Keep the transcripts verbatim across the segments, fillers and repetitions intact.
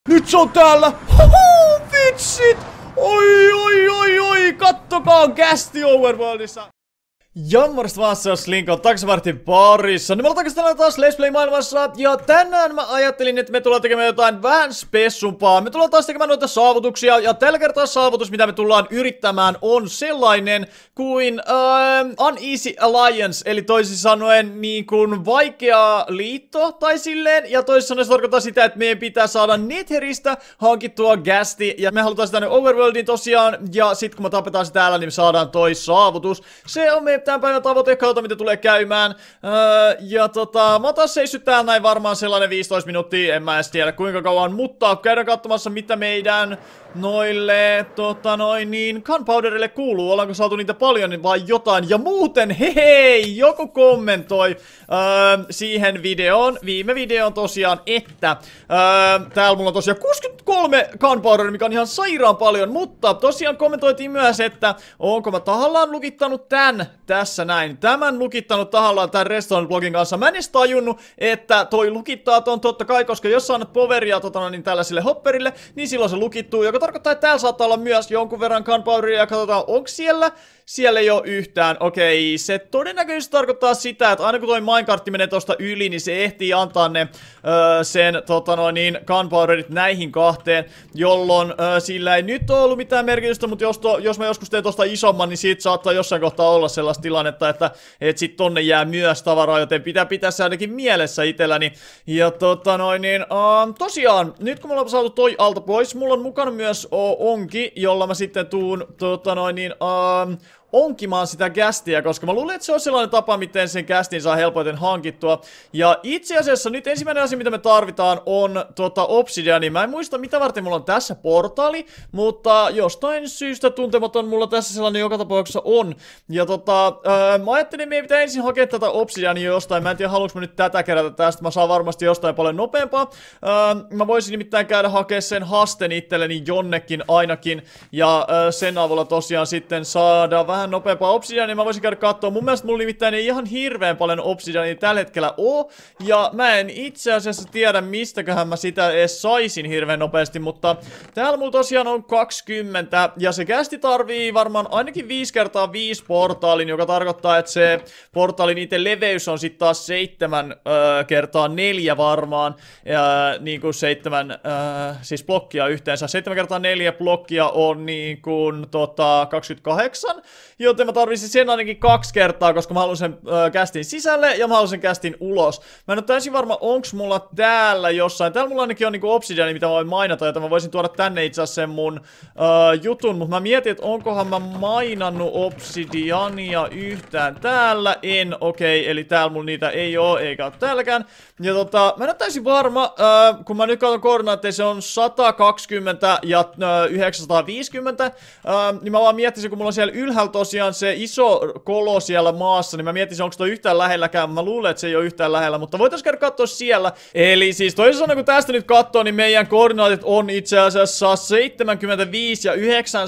Nyt se on täällä! Huhu, vitsit! Oi, oi, oi, oi! Kattokaa Gasti Overworldissa! Jammorista vaan se on Slinko Taksivartin parissa. Niin me ollaan takaisin taas Let's Play-maailmassa. Ja tänään mä ajattelin, että me tullaan tekemään jotain vähän spessumpaa. Me tullaan taas tekemään noita saavutuksia. Ja tällä kertaa saavutus, mitä me tullaan yrittämään, on sellainen kuin uh, Uneasy Alliance. Eli toisin sanoen niin kuin vaikea liitto tai silleen. Ja toisin sanoen se tarkoittaa sitä, että meidän pitää saada Netheristä hankittua Gasti. Ja me halutaan sitä tänne Overworldiin tosiaan. Ja sit kun me tapetaan se täällä, niin me saadaan toi saavutus. Se on meidän tämän päivän tavoite, kautta mitä tulee käymään. Öö, ja tota, mä oon taas seissyt täällä näin varmaan sellainen viisitoista minuuttia, en mä edes tiedä kuinka kauan, mutta käydään katsomassa mitä meidän noille, tota noin niin, gunpowderille kuuluu, ollaanko saatu niitä paljon vai jotain, ja muuten, hei, joku kommentoi öö, siihen videoon, viime videoon tosiaan, että öö, täällä mulla on tosiaan kuusikymmentäkolme gunpowderia, mikä on ihan sairaan paljon, mutta tosiaan kommentoitiin myös, että onko mä tahallaan lukittanut tän tässä näin, tämän lukittanut tahallaan tämän Redstone-blogin kanssa, mä en edes tajunnut, että toi lukittaa ton totta kai, koska jos sä annat poweria tota, niin tällaiselle hopperille, niin silloin se lukittuu, joka tarkoittaa, että täällä saattaa olla myös jonkun verran gunpowderia ja katsotaan, onko siellä. Siellä ei ole yhtään. Okei, se todennäköisesti tarkoittaa sitä, että aina kun toi minecartti menee tosta yli, niin se ehtii antaa ne öö, sen tota noin niin gunpowderit näihin kahteen, jolloin öö, sillä ei nyt ole ollut mitään merkitystä, mutta jos, to, jos mä joskus teen tosta isomman, niin siitä saattaa jossain kohtaa olla sellaista tilannetta, että et sit tonne jää myös tavaraa, joten pitää pitää se ainakin mielessä itselläni. Ja tota noin niin, uh, tosiaan, nyt kun mulla on saatu toi alta pois, mulla on mukana myös o, onki, jolla mä sitten tuun tota noin niin, uh, onkimaan sitä Gastia, koska mä luulen, että se on sellainen tapa, miten sen Gastin saa helpoiten hankittua. Ja itse asiassa nyt ensimmäinen asia, mitä me tarvitaan, on tota obsidiani. Mä en muista, mitä varten mulla on tässä portaali, mutta jostain syystä tuntematon mulla tässä sellainen joka tapauksessa on. Ja tota, ää, mä ajattelin, että meidän pitää ensin hakea tätä obsidiania jostain. Mä en tiedä, haluanko mä nyt tätä kerätä tästä. Mä saan varmasti jostain paljon nopeampaa. Ää, mä voisin nimittäin käydä hakemaan sen hasten itselleni jonnekin ainakin. Ja ää, sen avulla tosiaan sitten saada vähän nopeampaa obsidiania, niin mä voisin käydä katsoa. Mun mielestä mulla nimittäin ei ihan hirveän paljon obsidiania tällä hetkellä oo. Ja mä en itse asiassa tiedä, mistäköhän mä sitä edes saisin hirveän nopeasti, mutta täällä mulla tosiaan on kaksikymmentä. Ja se Gasti tarvii varmaan ainakin viisi kertaa viisi portaalin, joka tarkoittaa, että se portaalin itse leveys on sitten taas seitsemän öö, kertaa neljä varmaan. Ja niin kuin seitsemän, öö, siis blokkia yhteensä. seitsemän kertaa neljä blokkia on niin kuin tota kaksikymmentäkahdeksan. Joten mä tarvitsin sen ainakin kaksi kertaa, koska mä haluan sen äh, Gastin sisälle ja mä haluan sen Gastin ulos. Mä en ole täysin varma, onks mulla täällä jossain. Täällä mulla ainakin on niinku obsidiani, mitä mä voin mainata, jota mä voisin tuoda tänne itse asiassa sen mun äh, jutun. Mutta mä mietin, että onkohan mä mainannut obsidiania yhtään täällä. En, okei, okay, eli täällä mulla niitä ei oo, eikä oo täälläkään. Ja tota, mä en ole täysin varma, äh, kun mä nyt katson koordinaatteja, se on sata kaksikymmentä ja äh, yhdeksänsataaviisikymmentä. Äh, niin mä vaan miettisin, kun mulla on siellä ylhäällä tosiaan se iso kolo siellä maassa, niin mä mietin, onko toi yhtään lähelläkään. Mä luulen, että se ei ole yhtään lähellä, mutta voitaisiin käydä katsoa siellä. Eli siis toisin sanoen, kun tästä nyt katsoo, niin meidän koordinaatit on itse asiassa seitsemänkymmentäviisi ja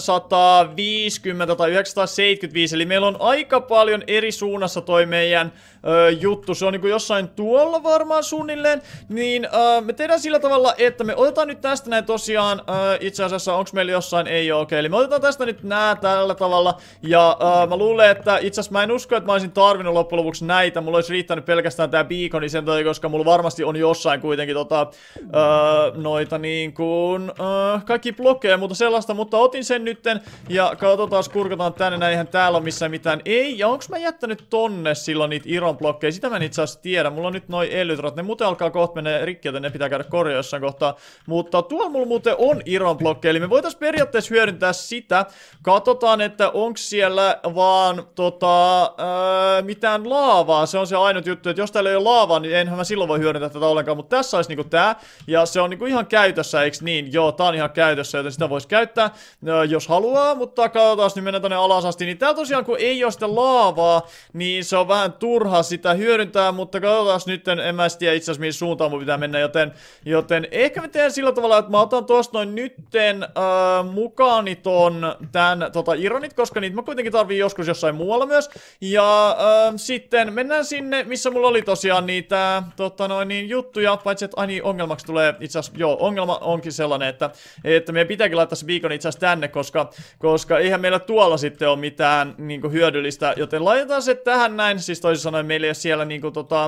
yhdeksänsataaviisikymmentä tai yhdeksänsataaseitsemänkymmentäviisi. Eli meillä on aika paljon eri suunnassa toi meidän ö, juttu. Se on niinku jossain tuolla varmaan suunnilleen. Niin ö, me tehdään sillä tavalla, että me otetaan nyt tästä näin tosiaan, ö, itse asiassa onko meillä jossain, ei ole, okei. Okay. Eli me otetaan tästä nyt nää tällä tavalla. Ja uh, mä luulen, että itse asiassa mä en usko, että mä olisin tarvinnut loppujen lopuksi näitä. Mulla olisi riittänyt pelkästään tää beaconi sen takia, koska mulla varmasti on jossain kuitenkin tota, uh, noita niin kuin, uh, kaikki blokkeja ja muuta sellaista. Mutta otin sen nytten ja katsotaan, kurkataan tänne näin, eihän täällä ole missään mitään. Ei, ja onks mä jättänyt tonne silloin niitä iron blokkeja? Sitä mä en itse asiassa tiedä. Mulla on nyt noi elytrat, ne muuten alkaa kohta mennä rikki, joten ne pitää käydä korjaa jossain kohtaa. Mutta tuolla mulla muuten on iron blokkeja, eli me voitais periaatteessa hyödyntää sitä. Katsotaan, että onks siellä vaan tota, öö, mitään laavaa. Se on se ainut juttu, että jos täällä ei ole laavaa, niin enhän mä silloin voi hyödyntää tätä ollenkaan. Mutta tässä olisi niinku tää, ja se on niinku ihan käytössä, eiks niin? Joo, tää on ihan käytössä, joten sitä voisi käyttää, öö, jos haluaa. Mutta katsotaan, nyt mennään tonne alas asti. Niin täällä tosiaan, kun ei ole sitä laavaa, niin se on vähän turha sitä hyödyntää. Mutta katsotaan nyt, en mä tiedä itse asiassa mihin suuntaan mun pitää mennä. Joten, joten ehkä me tehdään sillä tavalla, että mä otan tosta noin nytten öö, mukaani ton tän tota ironit, koska niitä mä kuitenkin kuitenkin tarvii joskus jossain muualla myös. Ja äh, sitten mennään sinne, missä mulla oli tosiaan niitä tota noin, niin juttuja, paitsi että aini ongelmaksi tulee itse asiassa, joo, ongelma onkin sellainen, että, että meidän pitääkin laittaa se beacon itse asiassa tänne, koska, koska eihän meillä tuolla sitten ole mitään niinku hyödyllistä, joten laitetaan se tähän näin, siis toisin sanoen meillä ei ole siellä niinku tota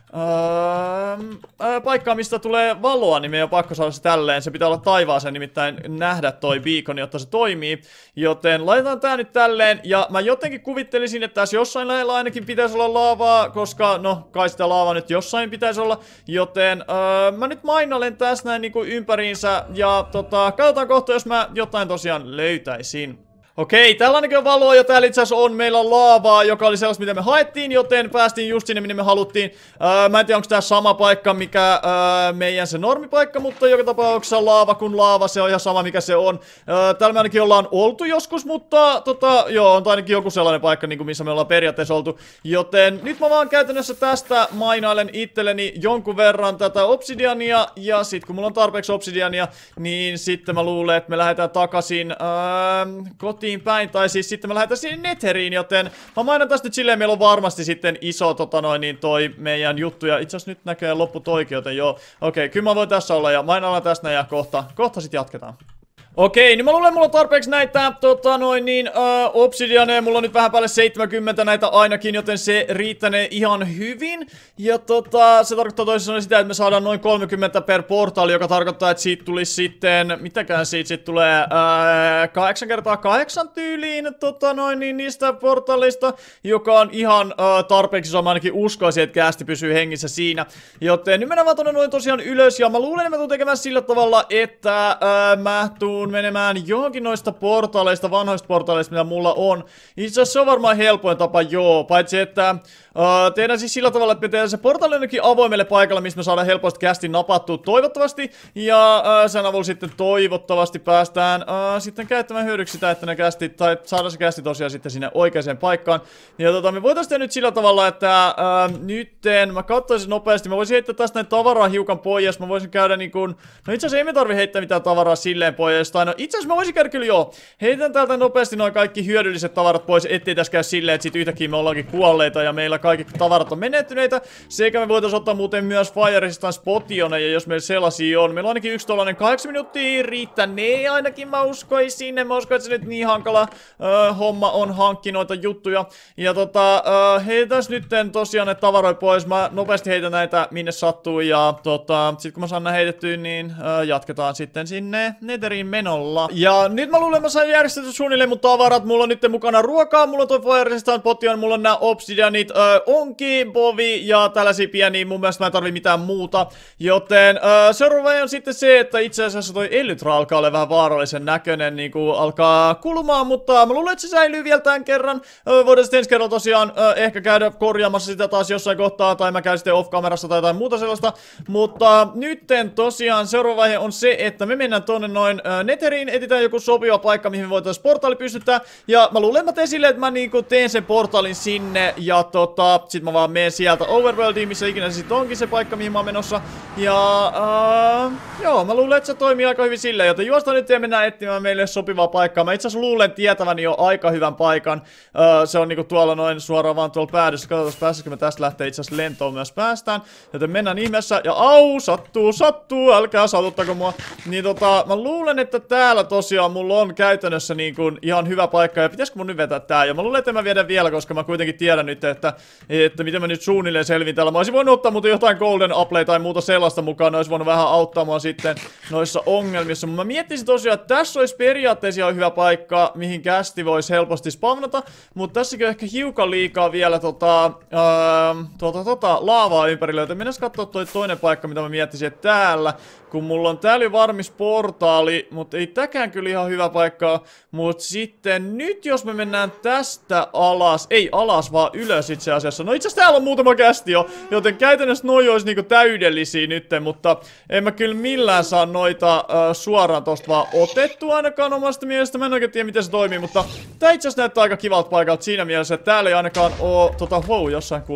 Öö, paikkaa, mistä tulee valoa, niin meidän on pakko saada se tälleen. Se pitää olla taivaaseen nimittäin nähdä toi beacon, jotta se toimii. Joten laitetaan tää nyt tälleen. Ja mä jotenkin kuvittelisin, että tässä jossain lähellä ainakin pitäisi olla laavaa, koska no kai sitä laavaa nyt jossain pitäisi olla. Joten öö, mä nyt mainailen tässä näin niinku ympäriinsä. Ja tota, katsotaan kohta, jos mä jotain tosiaan löytäisin. Okei, tällainenkin on valoa, ja täällä itse asiassa on meillä laavaa, joka oli sellaista, mitä me haettiin, joten päästiin just sinne, minne me haluttiin. Öö, mä en tiedä, onko tää sama paikka, mikä öö, meidän se normipaikka, mutta joka tapauksessa laava kun laava, se on ihan sama, mikä se on. Öö, täällä me ainakin ollaan oltu joskus, mutta tota, joo, on ainakin joku sellainen paikka, niin kuin missä me ollaan periaatteessa oltu. Joten nyt mä vaan käytännössä tästä mainailen itselleni jonkun verran tätä obsidiania, ja sit kun mulla on tarpeeksi obsidiania, niin sitten mä luulen, että me lähdetään takaisin öö, kotiin päin, tai siis sitten me lähdetään sinne Netheriin, joten mä mainon tästä nyt silleen, meillä on varmasti sitten iso tota noin, niin toi meidän juttu, ja itse asiassa nyt näköjään loppu toikin, joten joo, okei, kyllä mä voin tässä olla, ja mainoillaan tästä ja kohta, kohta sit jatketaan. Okei, niin mä luulen, mulla on tarpeeksi näitä, tota noin niin, ö, obsidianeja, mulla on nyt vähän päälle seitsemänkymmentä näitä ainakin, joten se riittänee ihan hyvin. Ja tota, se tarkoittaa toisin sanoen sitä, että me saadaan noin kolmekymmentä per portaali, joka tarkoittaa, että siitä tulisi sitten, mitäkään siitä sitten tulee, kahdeksan kertaa kahdeksan tyyliin, tota noin niin, niistä portaalista, joka on ihan ö, tarpeeksi, se mä ainakin uskoisin, että käästi pysyy hengissä siinä. Joten nyt mennään vaan tonne noin tosiaan ylös, ja mä luulen, että mä tuun tekemään sillä tavalla, että ö, mä tuun menemään johonkin noista portaaleista, vanhoista portaaleista, mitä mulla on. Itse asiassa se on varmaan helpoin tapa, joo, paitsi että uh, tehdään siis sillä tavalla, että me tehdään se portaali jonnekin avoimelle paikalle, missä me saadaan helposti kästi napattua toivottavasti, ja uh, sen avulla sitten toivottavasti päästään uh, sitten käyttämään hyödyksi sitä, että ne kästi, tai saadaan se kästi tosiaan sitten sinne oikeaan paikkaan. Ja tota, me voitaisiin tehdä nyt sillä tavalla, että uh, nytten mä katsoisin nopeasti, mä voisin heittää tästä näin tavaraa hiukan pois, mä voisin käydä niin kuin, no itse asiassa ei me tarvi heittää mitään tavaraa silleen pois. Tai no itse asiassa mä voisin käydä kyllä joo. Heitän täältä nopeasti noin kaikki hyödylliset tavarat pois, ettei tässä käy silleen, että sit yhtäkkiä me ollaankin kuolleita ja meillä kaikki tavarat on menettyneitä. Sekä me voitais ottaa muuten myös Fire Resistance potioneja, jos meillä sellaisia on. Meillä on ainakin yksi tollanen kahdeksan minuuttia riittänee ainakin, mä uskoisin. Mä uskon, että se nyt niin hankala uh, homma on hankki noita juttuja. Ja tota, uh, heitäs nytten tosiaan ne tavaroja pois. Mä nopeasti heitän näitä minne sattuu ja tota, sit kun mä saan nää heitettyä, niin uh, jatketaan sitten sinne Netheriin menolla. Ja nyt mä luulen, että mä sain järjestetty suunnilleen mun tavarat. Mulla on nyt mukana ruokaa, mulla on toi Fire Resistance potion, mulla on nää obsidianit, öö, onki, bovi ja tällaisia pieniä. Mun mielestä mä en tarvi mitään muuta. Joten öö, seuraava on sitten se, että itse asiassa toi Elytra alkaa olla vähän vaarallisen näköinen, niinku alkaa kulumaan, mutta mä luulen, että se säilyy vielä tämän kerran. Öö, voidaan sitten ensi kerralla tosiaan öö, ehkä käydä korjaamassa sitä taas jossain kohtaa, tai mä käyn sitten off-kamerassa tai jotain muuta sellaista. Mutta nytten tosiaan seuraava vaihe on se, että me mennään tonne noin öö, Netheriin, etsitään joku sopiva paikka, mihin me voitaisiin portaali pystyttää. Ja mä luulen, mä teen silleen, että mä niinku teen sen portaalin sinne. Ja tota, sit mä vaan menen sieltä Overworldiin, missä ikinä se sit onkin se paikka, mihin mä oon menossa. Ja uh, joo, mä luulen, että se toimii aika hyvin silleen. Joten juostaan nyt ja mennään etsimään meille sopivaa paikkaa. Mä itse asiassa luulen tietäväni jo aika hyvän paikan. Uh, se on niinku tuolla noin suoraan vaan tuolla päädyssä. Katsotaan, päästäisikö me tästä lähtee itse asiassa lentoon myös päästään. Joten mennään ihmeessä. Ja au, sattuu, sattuu, älkää satuttako mua. Niin tota, mä luulen, että täällä tosiaan mulla on käytännössä niin kuin ihan hyvä paikka, ja pitäisikö mun nyt vetää tää, ja mä luulen, että mä viedän vielä, koska mä kuitenkin tiedän nyt, että, että miten mä nyt suunnilleen selvin täällä. Mä olisin voinut ottaa muuten jotain golden apple tai muuta sellaista mukaan, ne olisi voinut vähän auttaa mua sitten noissa ongelmissa, mutta mä miettisin tosiaan, että tässä olisi periaatteessa ihan hyvä paikka, mihin kästi voisi helposti spavnata, mutta tässäkin on ehkä hiukan liikaa vielä tota, ää, tota, tota, laavaa ympärillä, joten mennään katsoa toi toinen paikka, mitä mä miettisin, että täällä, kun mulla on täällä varmis portaali, mutta ei täkään kyllä ihan hyvä paikka. Mut sitten nyt jos me mennään tästä alas, ei alas vaan ylös itse asiassa. No itse asiassa täällä on muutama kästi jo, joten käytännössä noi olisi niinku täydellisiä nytten, mutta en mä kyllä millään saa noita äh, suoraan tosta vaan otettua ainakaan omasta mielestä. Mä en oikein tiedä miten se toimii, mutta tää itse asiassa näyttää aika kivalta paikalta siinä mielessä, että täällä ei ainakaan oo, tota wow, jossain kuuluu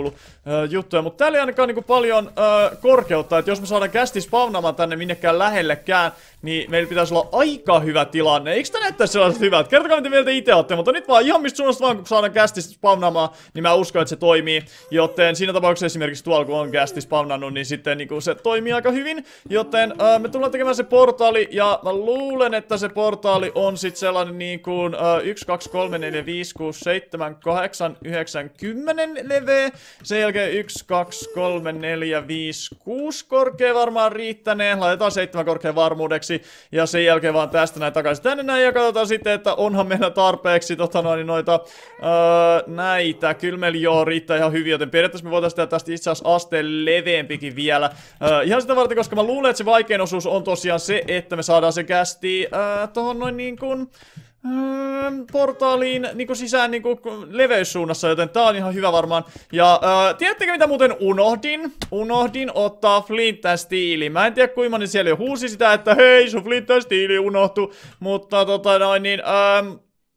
ö, juttuja. Mutta täällä ei ainakaan niinku paljon ö, korkeutta, että jos me saadaan kästi spawnaamaan tänne minnekään lähellekään, niin meillä pitäisi olla aika hyvä tilanne. Eikö tää näyttäisi sellaiset hyvät? Kertokaa mitä mieltä itse ootte, mutta nyt vaan ihan mistä suunnasta vaan kun saadaan kästi spawnaamaan, niin mä uskon, että se toimii. Joten siinä tapauksessa esimerkiksi tuolla kun on kästi spawnannut, niin sitten niinku se toimii aika hyvin. Joten ö, me tullaan tekemään se portaali ja mä luulen, että se portaali on sit sellainen niin kuin yksi, kaksi, kolme, neljä, viisi, kuusi, seitsemän, kahdeksan, yhdeksän, kymmenen leveä. Sen jälkeen yksi, kaksi, kolme, neljä, viisi, kuusi korkea varmaan riittänee. Laitetaan seitsemän korkean varmuudeksi. Ja sen jälkeen vaan tästä näin takaisin tänne näin. Ja katsotaan sitten, että onhan meillä tarpeeksi tota noin noita öö, näitä. Kyllä meillä joo riittää ihan hyvin. Joten periaatteessa me voitaisiin tehdä tästä itse asiassa asteen leveämpikin vielä. Öö, ihan sitä varten, koska mä luulen, että se vaikein osuus on tosiaan se, että me saadaan se kästi öö, tohon noin niin kuin Öö, portaaliin niinku sisään niinku leveyssuunnassa, joten tää on ihan hyvä varmaan. Ja öö, tiedättekö mitä muuten unohdin? Unohdin ottaa Flint and Steel. Mä en tiedä kuinka moni siellä jo huusi sitä, että hei sun Flint and Steel unohtu. Mutta tota noin niin öö,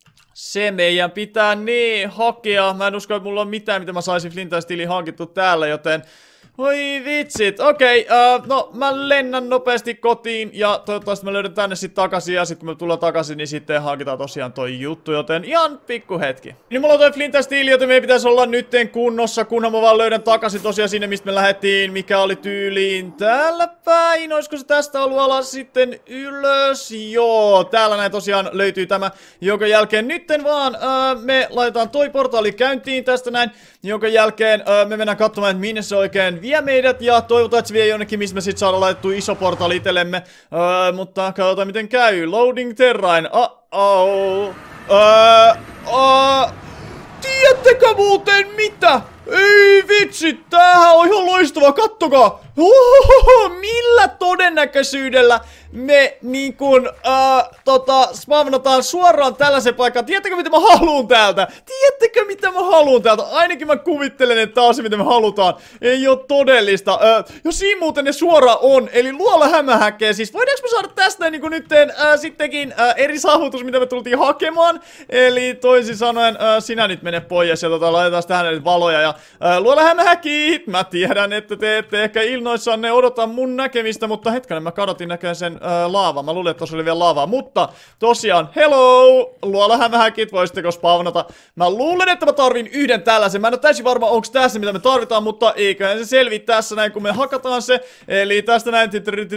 se meidän pitää niin hakea. Mä en usko, että mulla on mitään mitä mä saisin Flint and Steelin hankittu täällä, joten oi vitsit, okei, okay, uh, no mä lennän nopeasti kotiin ja toivottavasti mä löydän tänne sit takaisin ja sit kun me tullaan takaisin, niin sitten hankitaan tosiaan toi juttu, joten ihan pikku hetki. Niin mulla on toi Flint and Steel, joten meidän pitäisi olla nytten kunnossa, kunhan mä vaan löydän takaisin tosiaan sinne, mistä me lähdettiin, mikä oli tyyliin täällä päin. Olisiko se tästä ollut alas sitten ylös? Joo, täällä näin tosiaan löytyy tämä, jonka jälkeen nytten vaan uh, me laitetaan toi portaali käyntiin tästä näin, jonka jälkeen uh, me mennään katsomaan, että minne se oikein vie meidät ja toivotaan, että se vie jonnekin, missä me sit saadaan laitettua iso portaali itsellemme. Öö, mutta katsotaan miten käy. Loading terrain. Uh-oh. Öö, uh, tiedättekö muuten mitä? Ei vitsi, tämähän on ihan loistava, kattokaa! Ohoho, millä todennäköisyydellä me niin kun, äh, tota, spawnataan suoraan tällaisen paikan. Tiedättekö mitä mä haluun täältä? Tiedättekö mitä mä haluun täältä? Ainakin mä kuvittelen, että tää on se mitä me halutaan. Ei oo todellista. Äh, jos siinä muuten ne suoraan on, eli luola hämähäkkeen. Siis voidaanko me saada tästä niin kuin nytten äh, sittenkin äh, eri saavutus, mitä me tultiin hakemaan? Eli toisin sanoen, äh, sinä nyt mene pois ja tota, laitetaan tähän nyt valoja ja äh, luola hämähäkki. Mä tiedän, että te ette ehkä innoissanne odota mun näkemistä, mutta hetken mä kadotin näköjään sen Öö, laava. Mä luulin, että tossa oli vielä laavaa. Mutta tosiaan, hello! Luolahämähäkit, voisitteko spawnata? Mä luulen, että mä tarvin yhden tällaisen. Mä en ole täysin varma, onko tässä mitä me tarvitaan, mutta eiköhän se selviä tässä näin, kun me hakataan se. Eli tästä näin.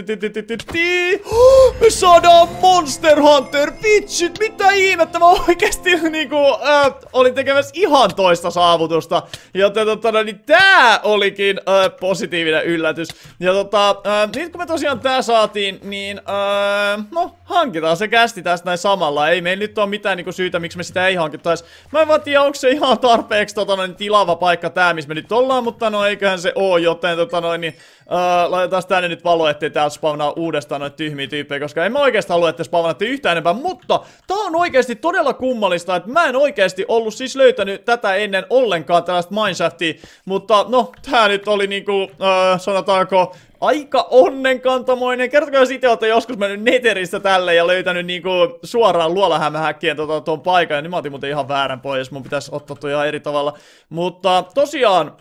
Me saadaan Monster Hunter! Vitsit, mitä ihmettä? Mä oikeesti niinku äh, olin tekemässä ihan toista saavutusta. Joten tota, niin tää olikin äh, positiivinen yllätys. Ja tota, äh, nyt kun me tosiaan tää saatiin, niin Öö, no, hankitaan se kästi tästä näin samalla. Ei meillä nyt ole mitään niinku syytä, miksi me sitä ei hankittais. Mä en vaan tiedä, onko se ihan tarpeeksi tota noin tilava paikka tää, missä me nyt ollaan, mutta no eiköhän se oo, joten tota noin, niin öö, laitetaan tänne nyt valo, ettei täältä spawnaa uudestaan noita tyhmiä tyyppejä, koska en mä oikeesti halua, että spawnatte yhtään enempää, mutta tää on oikeesti todella kummallista, että mä en oikeesti ollut siis löytänyt tätä ennen ollenkaan tällaista mineshaftia, mutta no, tää nyt oli niinku, öö, sanotaanko, aika onnenkantamoinen. Kertokaa jos itse olette joskus mennyt Netheristä tälle ja löytänyt niinku suoraan luolahämähäkkien tota, tuon paikan. Ja niin mä otin muuten ihan väärän pois. Mun pitäisi ottaa tuo ihan eri tavalla. Mutta tosiaan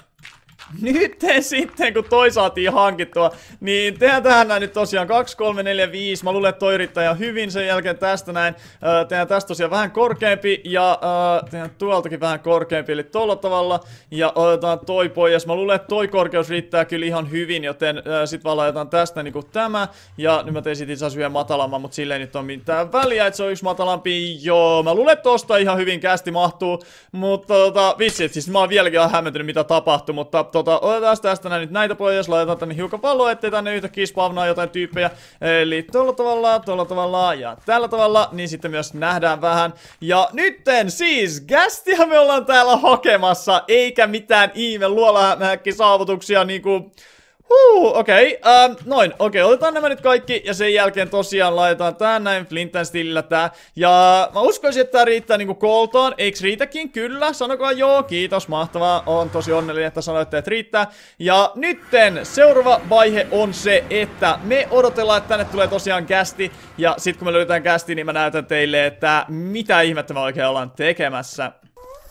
nyt sitten, kun toi saatiin hankittua, niin tehdään tähän näin nyt tosiaan kaksi, kolme, neljä, viisi. Mä luulen, että toi yrittää ihan hyvin. Sen jälkeen tästä näin. Öö, tehdään tästä tosiaan vähän korkeampi. Ja öö, tehdään tuoltakin vähän korkeampi, eli tolla tavalla. Ja otetaan toi pois. Mä luulen, että toi korkeus riittää kyllä ihan hyvin. Joten öö, sit vaan laitetaan tästä niinku tämä. Ja nyt mä tein sit itse asiassa yhden matalamman, mutta silleen nyt on mitään väliä, että se on yksi matalampi. Joo, mä luulen, että tosta ihan hyvin kästi mahtuu. Mutta tota, vitsit, siis mä oon vieläkin ihan hämmentynyt, mitä tapahtui. Mutta tota, otetaan tästä näin nyt näitä pois, laitetaan tänne hiukan valoa, ettei tänne yhtäkkiä spawnaa jotain tyyppejä. Eli tuolla tavalla, tuolla tavalla ja tällä tavalla, niin sitten myös nähdään vähän. Ja nytten siis Ghastia me ollaan täällä hakemassa, eikä mitään ihme luolahämähäkkisaavutuksia niinku Huu, okei, okay. ähm, noin, okei, okay, otetaan nämä nyt kaikki ja sen jälkeen tosiaan laitetaan tää näin Flint and Steelillä tää. Ja mä uskoisin, että tää riittää niinku koltaan, eiks riitäkin? Kyllä, sanokaa joo, kiitos, mahtavaa, on tosi onnellinen, että sanoitte, että riittää. Ja nytten seuraava vaihe on se, että me odotellaan, että tänne tulee tosiaan kästi. Ja sit kun me löydetään kästi, niin mä näytän teille, että mitä ihmettä me oikein ollaan tekemässä.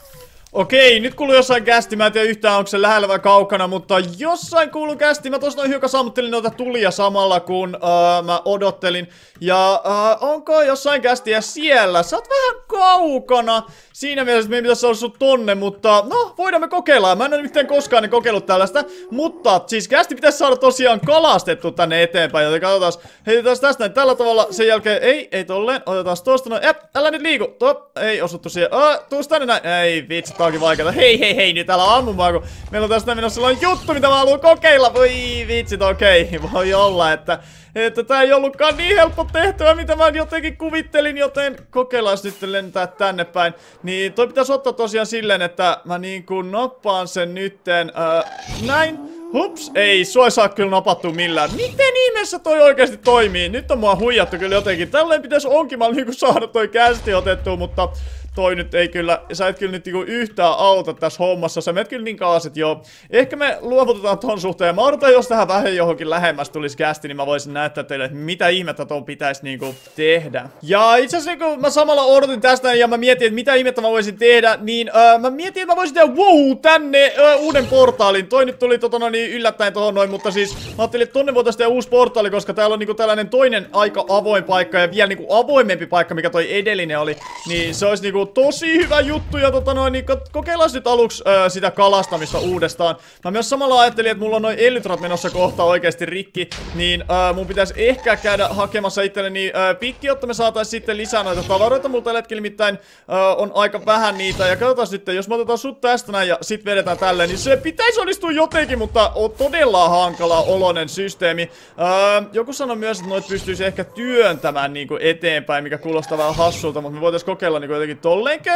Okei, nyt kuuluu jossain kästi, mä en tiedä yhtään onko se lähellä vai kaukana, mutta jossain kuuluu kästi. Mä tossa noin hiukan sammuttelin noita tulia samalla kun uh, mä odottelin. Ja uh, onko jossain kästiä siellä? Sä oot vähän kaukana. Siinä mielessä, että meidän pitäisi saada sut tonne, mutta no, voidaan me kokeilla. Mä en ole yhtään koskaan niin kokeillut tällaista. Mutta siis kästi pitäisi saada tosiaan kalastettu tänne eteenpäin. Joten katsotaan, heitetään tästä näin tällä tavalla. Sen jälkeen, ei, ei tolleen. Otetaan tosta noin. Äp, älä nyt liiku. Tuo, ei osuttu siihen. Uh, tuus tänne näin. Ei, vitsi, tää onkin vaikeeta. Hei, hei, hei, nyt älä ammumaan, kun meillä on tästä menossa sellainen juttu, mitä mä haluan kokeilla. Voi vitsit, okei. Okay. Voi olla, että Että tää ei ollutkaan niin helppo tehtävä, mitä mä jotenkin kuvittelin, joten kokeillaan nyt lentää tänne päin. Niin toi pitäisi ottaa tosiaan silleen, että mä niin kuin noppaan sen nytten, öö, näin. Hups, ei, sua ei saa kyllä napattua millään. Miten ihmeessä toi oikeasti toimii? Nyt on mua huijattu kyllä jotenkin. Tälleen pitäisi onkimaan niinku saada toi kästi otettua, mutta toi nyt ei kyllä, sä et kyllä nyt niinku yhtään auta tässä hommassa. Sä menet kyllä niin kauas, että joo. Ehkä me luovutetaan ton suhteen. Mä odotan, jos tähän vähän johonkin lähemmäs tulisi kästi, niin mä voisin näyttää teille, että mitä ihmettä ton pitäisi niinku tehdä. Ja itse asiassa kun mä samalla odotin tästä ja mä mietin, että mitä ihmettä mä voisin tehdä, niin öö, mä mietin, että mä voisin tehdä wow, tänne öö, uuden portaalin. Toi nyt tuli totona niin yllättäen tohon noin, mutta siis mä ajattelin, että tonne voitaisiin tehdä uusi portaali, koska täällä on niinku tällainen toinen aika avoin paikka ja vielä niinku avoimempi paikka, mikä toi edellinen oli. Niin se olisi niinku tosi hyvä juttu ja tota noin, niin kokeillaan nyt aluksi öö, sitä kalastamista uudestaan. Mä myös samalla ajattelin, että mulla on noin elytrat menossa kohta oikeasti rikki, niin öö, mun pitäisi ehkä käydä hakemassa itselleni öö, pikki, jotta me saatais sitten lisää noita tavaroita. Mulla tällä hetkellä nimittäin öö, on aika vähän niitä ja katsotaan sitten, jos me otetaan sut tästä näin ja sit vedetään tälleen, niin se pitäisi onnistua jotenkin, mutta on todella hankala oloinen systeemi. Öö, joku sanoi myös, että noit pystyisi ehkä työntämään niinku eteenpäin, mikä kuulostaa vähän hassulta, mutta me voitais kokeilla niinku jotenkin tolleenkö?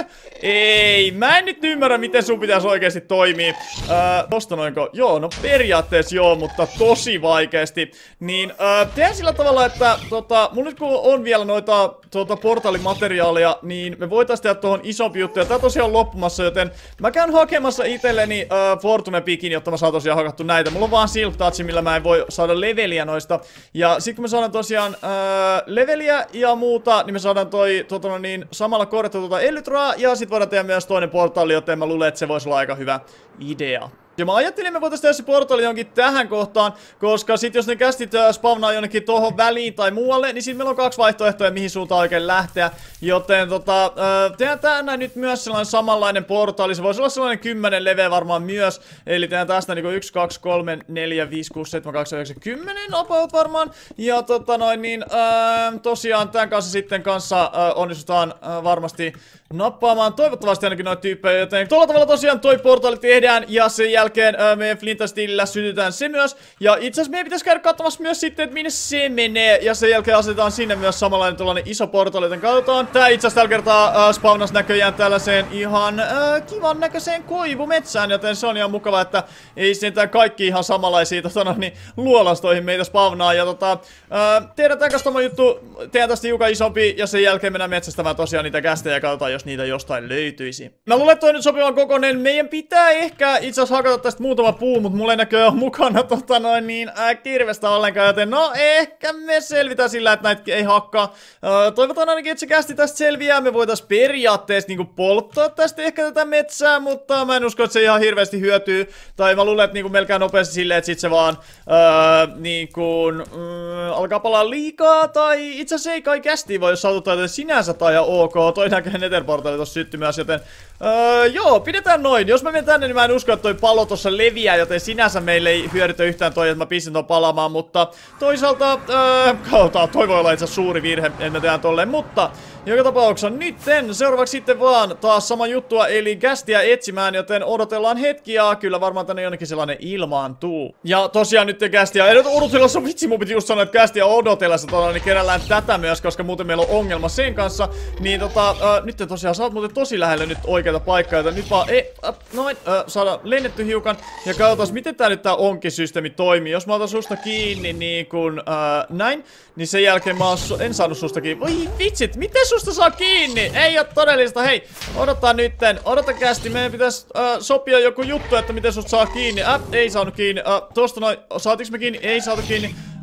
Ei, mä en nyt ymmärrä, miten sun pitäisi oikeesti toimia. Öö, tosta noinko? Joo, no periaatteessa joo, mutta tosi vaikeasti. Niin, öö, tehdään sillä tavalla, että tota, mulla nyt kun on vielä noita tota, portaalimateriaalia, niin me voitais tehdä tohon isompi juttu. Ja tää tosiaan on loppumassa, joten mä käyn hakemassa itselleni öö, Fortune Pickin, jotta mä saan tosiaan hakattu näitä. Mulla on vaan Silk Touch, millä mä en voi saada leveliä noista. Ja sit kun me saadaan tosiaan öö, leveliä ja muuta, niin me saadaan toi tota, niin, samalla korjattua tuota elytraa. Ja sit voidaan tehdä myös toinen portaali, joten mä luulen, että se voisi olla aika hyvä idea. Ja mä ajattelin, että me voitais tehdä se portaali jonkin tähän kohtaan, koska sit jos ne kästit äh, spawnaa jonnekin tohon väliin tai muualle, niin sit meillä on kaksi vaihtoehtoja, mihin suuntaan oikein lähteä. Joten tota, äh, tehdään tänään nyt myös sellainen samanlainen portaali, se voisi olla sellainen kymmenen leveä varmaan myös. Eli tehdään tästä niinku yksi, kaksi, kolme, neljä, viisi, kuusi, seitsemän, kahdeksan, yhdeksän, kymmenen about varmaan. Ja tota noin niin, äh, tosiaan tämän kanssa sitten kanssa äh, onnistutaan äh, varmasti nappaamaan toivottavasti ainakin noita tyyppejä, joten tuolla tavalla tosiaan toi portaali tehdään ja sen jälkeen äh, meidän Flintastilillä sytytään se myös. Ja itse asiassa meidän pitäisi käydä katsomassa myös sitten, että minne se menee ja sen jälkeen asetetaan sinne myös samanlainen tällainen iso portaali, joten katsotaan. Tää itse asiassa tällä kertaa äh, spawnas näköjään tällaiseen ihan äh, kivan näköiseen koivumetsään, joten se on ihan mukava, että ei sentään kaikki ihan samanlaisia tota, no, niin, luolastoihin meitä spawnaa. Ja tota, äh, tehdään tämän kanssa juttu, tehdään tästä hiukan isompi ja sen jälkeen mennään metsästämään tosiaan niitä kästejä ja katsotaan, jos niitä jostain löytyisi. Mä luulen, että toi nyt sopivan kokoinen. Meidän pitää ehkä itse asiassa hakata tästä muutama puu, mutta mulla ei näköjään ole mukana tota noin niin äh, kirvestä ollenkaan, joten no ehkä me selvitään sillä, että näitä ei hakkaa. Äh, toivotaan ainakin, että se kästi tästä selviää. Me voitais periaatteessa niinku polttaa tästä ehkä tätä metsää, mutta mä en usko, että se ihan hirveästi hyötyy. Tai mä luulen, että niinku melkein nopeasti silleen, että sit se vaan äh, niinku äh, alkaa palaa liikaa. Tai itse asiassa ei kai kästi voi, jos saatuttaa, että sinänsä tai ihan ok. Toi näköinen netherportaali tossa syttyi myös, joten öö, joo, pidetään noin. Jos mä menen tänne, niin mä en usko, että toi palo tossa leviää, joten sinänsä meille ei hyödytä yhtään toi, että mä pistin ton palamaan, mutta toisaalta, öö, katsotaan, toi voi olla itse asiassa suuri virhe, että me tehdään tolleen, mutta joka tapauksessa nytten seuraavaksi sitten vaan taas sama juttua, eli kästiä etsimään, joten odotellaan hetki ja kyllä varmaan tänne jonnekin sellainen ilmaantuu. Ja tosiaan nyt kästiä, ei nyt odotellessa, vitsi mun piti just sanoa, että kästiä odotellessa todella, niin kerällään tätä myös, koska muuten meillä on ongelma sen kanssa, niin tota, äh, nyt tosiaan sä oot muuten tosi lähellä nyt oikeita paikkaa, joten nyt vaan, ei, äh, noin, äh, saadaan lennetty hiukan, ja katsotaan, miten tää nyt tää onkisysteemi toimii. Jos mä otan susta kiinni niin kuin, äh, näin, niin sen jälkeen mä en saanut susta kiinni. Voi vitsit, miten susta saa kiinni? Ei oo todellista, hei, odottaa nytten, odota kästi, meidän pitäis äh, sopia joku juttu, että miten susta saa kiinni. Äh, ei saanut kiinni, äh, tosta noin, saatiks me kiinni? Ei saatu kiinni.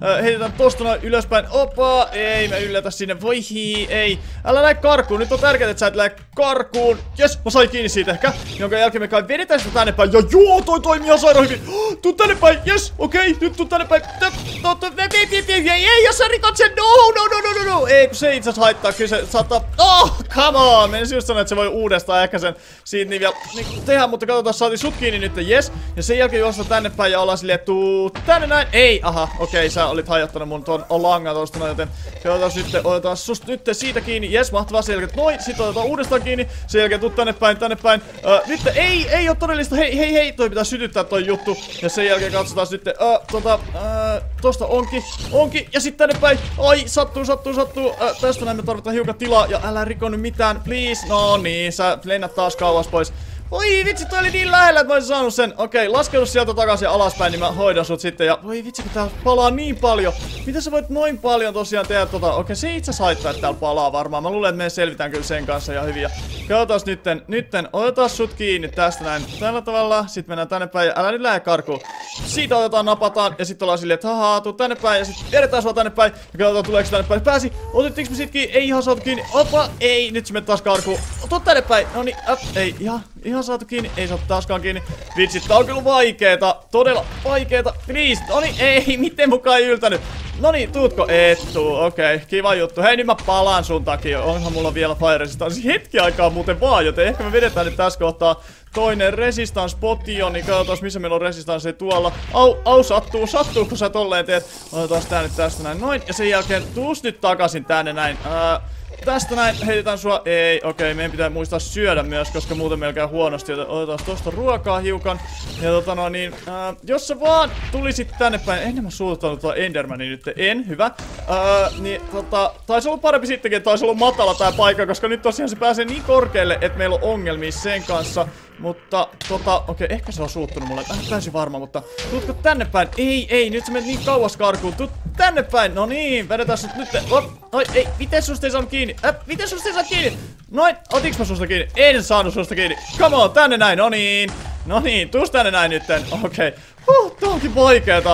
Äh, heitetään tosta noin ylöspäin. Opa, ei mä yllätä sinne. Voi hii, ei. Älä lähde karkuun. Nyt on tärkeää, että sä et lähde karkuun. Jes, mä sain kiinni siitä ehkä. Jonka jälkeen me kai vedetään sitä tänne päin. Ja joo, toi toimii ihan sairaan hyvin. Tuu tänne päin. Jes, okei, nyt tuu tänne päin. Ei, jos sä rikot sen. No, no, no, no, no, no. Ei, kun se itse asiassa haittaa. Kyllä se saattaa. Oh, come on. Menisin just sanoa, että se voi uudestaan ehkä sen siitä niin vielä niin tehdä. Mutta katsotaan, saatiin sut kiinni nyt. Jes. Ja sen jälkeen juosta tänne päin ja ollaan silleen, tuu tänne näin. Ei, aha, okei, sä olit hajottanut mun ton langan tosta noin, joten katsotaan nyt, otetaan susta nyt siitä kiinni. Jes, mahtavaa. Sen jälkeen, noin, sit otetaan uudestaan kiinni. Sen jälkeen tuu tänne päin, tänne päin. Uh, nyt ei, ei oo todellista. Hei, hei, hei, toi pitää sytyttää toi juttu. Ja sen jälkeen katsotaan sitten, uh, tota, uh, tosta onki, onki. Ja sit tänne päin. Ai, sattuu, sattuu, sattuu. Uh, tästä näin me tarvitaan hiukan tilaa. Ja älä riko nyt mitään, please. No niin, sä lennät taas kauas pois. Oi vitsi, toi oli niin lähellä, että mä olisin saanut sen. Okei, laskeudu sieltä takaisin alaspäin, niin mä hoidan sut sitten. Ja voi vitsi, kun tää palaa niin paljon. Miten sä voit noin paljon tosiaan tehdä tota? Okei, se itse asiassa haittaa, että täällä palaa varmaan. Mä luulen, että me selvitään kyllä sen kanssa ja hyvin. Ja katsotaan nytten, nytten, otetaan sut kiinni tästä näin. Tällä tavalla, sit mennään tänne päin ja älä nyt lähde karkuun. Siitä otetaan, napataan ja sitten ollaan silleen, että haha, tuu tänne päin ja sit edetään sua tänne päin. Ja katsotaan, tuleeko tänne päin. Pääsi, otettiinko me sit kiinni? Ei ihan saatu kiinni. Opa, ei, nyt se menee taas karkuun. Tuu tänne päin. Noniin, ei, ihan, ihan saatu kiinni, ei saatu taaskaan kiinni. Vitsi, tää on kyllä vaikeeta, todella vaikeeta. Please, noniin, ei, miten mukaan ei yltänyt. Noniin, tuutko? Et tuu, okei, okay, kiva juttu. Hei, nyt mä palaan sun takia. Onhan mulla vielä fire resistance hetki aikaa muuten vaan, joten ehkä me vedetään nyt tässä kohtaa toinen resistance potio, niin katsotaan missä meillä on resistance tuolla. Au, au, sattuu, sattuu, kun sä tolleen teet. Otetaan tää nyt tästä näin, noin. Ja sen jälkeen tuus nyt takaisin tänne näin. Ää, Tästä näin, heitetään sua. Ei, okei, okay, meidän pitää muistaa syödä myös, koska muuten meillä käy huonosti. Joten otetaan tosta ruokaa hiukan. Ja tota no niin, ää, jos sä vaan tulisit tänne päin. En mä suuttanut tuo Endermani nyt, en, hyvä. Ää, niin tota, taisi olla parempi sittenkin, että taisi olla matala tää paikka, koska nyt tosiaan se pääsee niin korkealle, että meillä on ongelmia sen kanssa. Mutta tota, okei, okay, ehkä se on suuttunut mulle. Mä en täysin varma, mutta tuutko tänne päin? Ei, ei, nyt sä menet niin kauas karkuun. Tuut tänne päin. No niin, vedetään sut nyt. Oh, oi, ei, miten susta ei saanut kiinni? Äh, miten susta ei saanut kiinni? Noin, otiks mä susta kiinni? En saanut susta kiinni. Come on, tänne näin, no niin. No niin, tuus tänne näin nytten. Okei. Okay. Huh, tää onkin vaikeeta.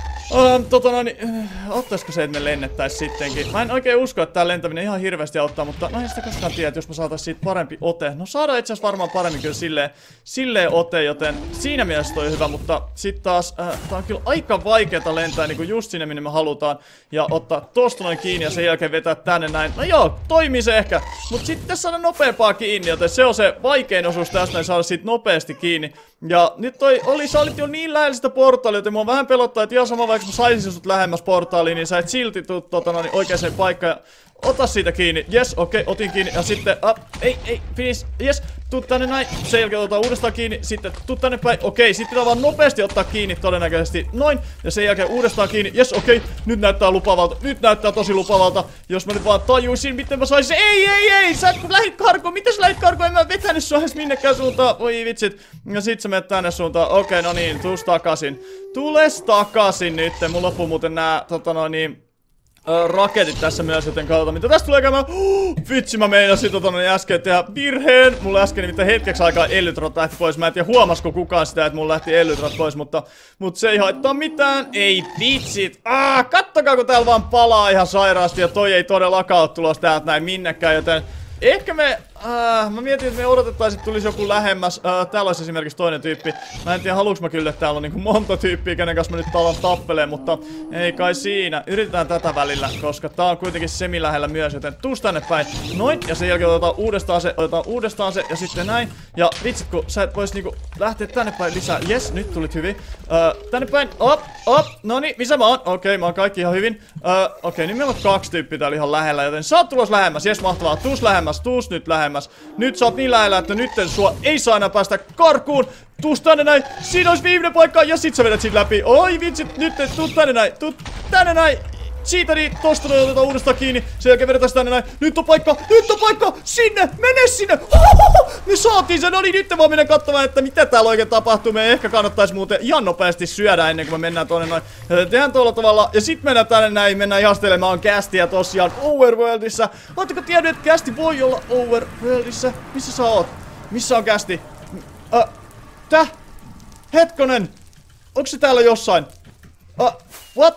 Um, tota no niin, uh, ottaisko se, että me lennettäis sittenkin? Mä en oikein usko, että tää lentäminen ihan hirveästi auttaa, mutta no ei sitä koskaan tiedä, että jos me saatais siitä parempi ote. No saadaan itse asiassa varmaan paremmin kyllä silleen, silleen ote, joten siinä mielessä toi hyvä, mutta sit taas uh, tää on kyllä aika vaikeeta lentää niinku just sinne, minne me halutaan. Ja ottaa tosta noin kiinni ja sen jälkeen vetää tänne näin. No joo, toimii se ehkä, mut sitten saada nopeampaa kiinni, joten se on se vaikein osuus tästä näin, saada siitä nopeasti kiinni. Ja nyt toi oli, sä olit jo niin lähellä sitä portaalia, joten mua vähän pelottaa, että ihan sama vaikka mä saisin sut lähemmäs portaaliin, niin sä et silti tuu tota, no, niin oikeaan paikkaan. Ota siitä kiinni. Jes, okei, okay, otin kiinni. Ja sitten, uh, ei, ei, finish. Jes, tuu tänne näin. Sen jälkeen otetaan uudestaan kiinni. Sitten tuu tänne päin. Okei, okay, sitten pitää vaan nopeasti ottaa kiinni todennäköisesti. Noin. Ja sen jälkeen uudestaan kiinni. Jes, okei. Okay. Nyt näyttää lupavalta. Nyt näyttää tosi lupavalta. Jos mä nyt vaan tajuisin, miten mä saisin. Ei, ei, ei. Sä kun lähit karkuun. Miten sä lähit karkuun? En mä vetänyt sua edes minnekään suuntaan. Oi vitsit. Ja sit sä menet tänne suuntaan. Okei, okay, no niin. Tuus takaisin. Tules takaisin nyt. Mulla loppuu muuten nää, tota noin niin. Uh, raketit tässä myös, joten katsotaan mitä tästä tulee käymään. Oh, vitsi, mä meinasin tota noin äsken tehdä virheen. Mulla äsken nimittäin hetkeksi aikaa elytrot lähti pois. Mä en tiedä huomasko kukaan sitä, että mulla lähti elytrot pois, mutta, mutta se ei haittaa mitään. Ei vitsit. Ah, kattokaa kun täällä vaan palaa ihan sairaasti ja toi ei todellakaan oo tulos täältä näin minnekään, joten ehkä me... Äh, mä mietin, että me odotettaisiin, että tulisi joku lähemmäs. Äh, täällä olisi esimerkiksi toinen tyyppi. Mä en tiedä, haluuks mä kyllä, että täällä on niinku monta tyyppiä, kenen kanssa mä nyt alan tappeleen, mutta ei kai siinä. Yritetään tätä välillä, koska tää on kuitenkin semi-lähellä myös, joten tuus tänne päin. Noin, ja sen jälkeen otetaan uudestaan se, otetaan uudestaan se, ja sitten näin. Ja vitsit, kun sä et vois niinku lähteä tänne päin lisää. Jes, nyt tulit hyvin. Äh, tänne päin, op, op, noni, missä mä oon? Okei, okay, mä oon kaikki ihan hyvin. Äh, Okei, okay, niin meillä on kaksi tyyppiä täällä ihan lähellä, joten sä oot tulos lähemmäs. Jes, mahtavaa, tuus lähemmäs, tuus nyt lähemmäs. Nyt sä oot niin lähellä, että nytten sua ei saa enää päästä karkuun. Tuus tänne näin. Siinä olisi viimeinen paikka ja sit sä vedät siitä läpi. Oi vitsit, nyt tuu tänne näin. Tuu tänne näin. Siitä niin, tosta noin otetaan uudestaan kiinni. Sen jälkeen vedetään tänne näin. Nyt on paikka, nyt on paikka. Sinne, mene sinne. Ohohoho, me saatiin sen. No niin, nyt vaan mennään katsomaan, että mitä täällä oikein tapahtuu. Me ehkä kannattaisi muuten ihan nopeasti syödä ennen kuin me mennään tonne noin. Tehdään tuolla tavalla. Ja sit mennään tänne näin. Mennään ihastelemaan Castia tosiaan Overworldissa. Ootteko tiennyt, että Casti voi olla Overworldissa? Missä sä oot? Missä on Casti? Äh, täh? Hetkonen. Onko se täällä jossain? Uh, what?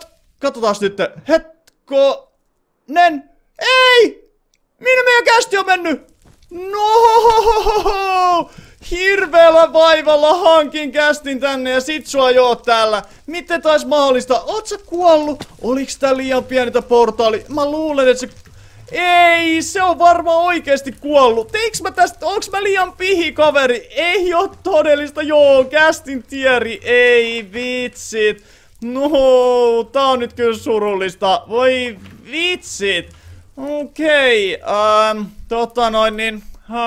katsotaan nyt. Hetkonen. Ei! Minne meidän kästi on mennyt? No! Hirveellä vaivalla hankin kästin tänne ja sit sua joo täällä. Miten tais mahdollista? Oot sä kuollut? Oliks tää liian pieni tää portaali? Mä luulen, että se... Ei, se on varmaan oikeesti kuollut. Teiks mä tästä, onks mä liian pihi kaveri? Ei oo todellista, joo, kästin tieri, ei vitsit. No, tää on nyt kyllä surullista. Voi vitsit. Okei, okay, ähm, tota noin niin,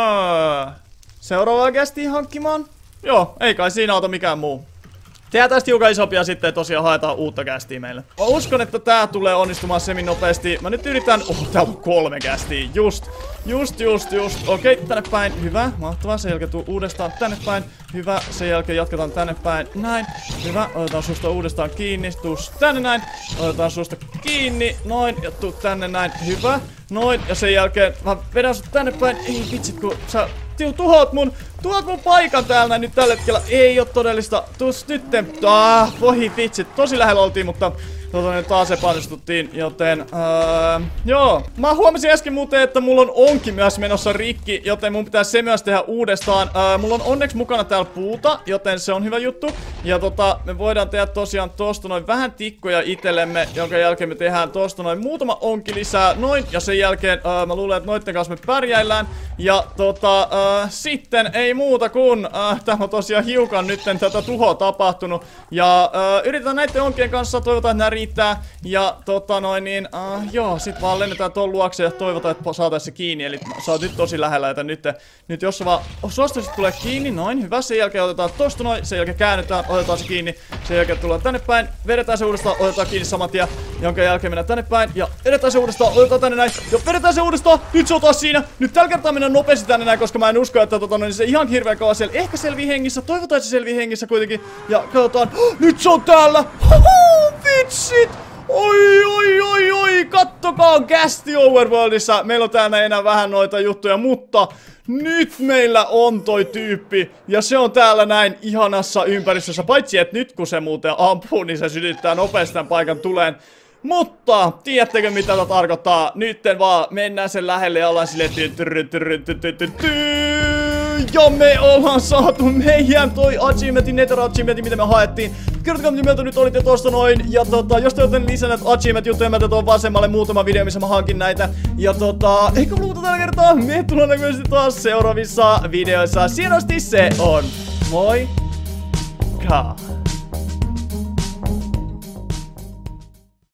haa. Seuraavaa kästiin hankkimaan? Joo, ei kai siinä auta mikään muu. Tehdään tästä hiukan isompia sitten tosiaan haetaan uutta kästiä meille. Mä uskon, että tää tulee onnistumaan semin nopeasti. Mä nyt yritän... Oh, täällä on kolme kästiä. Just, just, just, just. Okei, okay, tänne päin. Hyvä, mahtavaa. Sen jälkeen tuu uudestaan tänne päin. Hyvä, sen jälkeen jatketaan tänne päin. Näin. Hyvä, otetaan susta uudestaan kiinni. Tuu tänne näin. Otetaan susta kiinni. Noin, ja tuu tänne näin. Hyvä. Noin, ja sen jälkeen mä vedän sut tänne päin. Ei vitsit, kun sä... Tiu, tuhoat mun, tuhoat mun paikan täällä nyt tällä hetkellä. Ei oo todellista. Tuus nytten. Ah, voi vitsit. Tosi lähellä oltiin, mutta tota nyt taas epäonnistuttiin, joten öö, joo. Mä huomasin äsken muuten, että mulla on onki myös menossa rikki, joten mun pitää se myös tehdä uudestaan. Öö, mulla on onneksi mukana täällä puuta, joten se on hyvä juttu. Ja tota, me voidaan tehdä tosiaan tosta noin vähän tikkoja itsellemme, jonka jälkeen me tehdään tosta noin muutama onki lisää, noin. Ja sen jälkeen öö, mä luulen, että noitten kanssa me pärjäillään. Ja tota, öö, sitten ei muuta kuin, öö, täällä on tosiaan hiukan nytten tätä tuhoa tapahtunut. Ja öö, yritetään näiden onkien kanssa, toivotaan, että nää riittää. Ja tota noin niin, uh, joo, sit vaan lennetään ton luokse ja toivotaan, että saatais se kiinni. Eli sä oot nyt tosi lähellä, että nyt, nyt jos se vaan oh, suosta sit tulee kiinni, noin, hyvä. Sen jälkeen otetaan tosta noin, sen jälkeen käännytään, otetaan se kiinni. Sen jälkeen tullaan tänne päin, vedetään se uudestaan, otetaan kiinni saman tien. Jonka jälkeen mennään tänne päin ja vedetään se uudestaan, otetaan tänne näin. Ja vedetään se uudestaan, nyt se on taas siinä. Nyt tällä kertaa mennään nopeasti tänne näin, koska mä en usko, että tota noin se ihan hirveän kauan siellä. Ehkä selvii hengissä, toivotaan, että se selvii hengissä kuitenkin. Ja katsotaan, oh, nyt se on täällä. Huhu, vitsit! Oi, oi, oi, oi, kattokaa Gasti Overworldissa. Meillä on täällä enää vähän noita juttuja, mutta nyt meillä on toi tyyppi. Ja se on täällä näin ihanassa ympäristössä. Paitsi, että nyt kun se muuten ampuu, niin se sytyttää nopeasti tämän paikan tuleen. Mutta, tiedättekö mitä tämä tarkoittaa? Nytten vaan mennään sen lähelle ja ollaan silleen... Ja me ollaan saatu meidän toi achievementin, nether achievementin, mitä me haettiin. Kertokaa, mitä mieltä nyt olitte tosta noin. Ja tota, jos te olette lisää näitä achievement-juttuja, mä tuon vasemmalle muutama video, missä mä hankin näitä. Ja tota, eikä muuta tällä kertaa. Me tullaan näkyisesti taas seuraavissa videoissa. Sienosti se on. Moikka!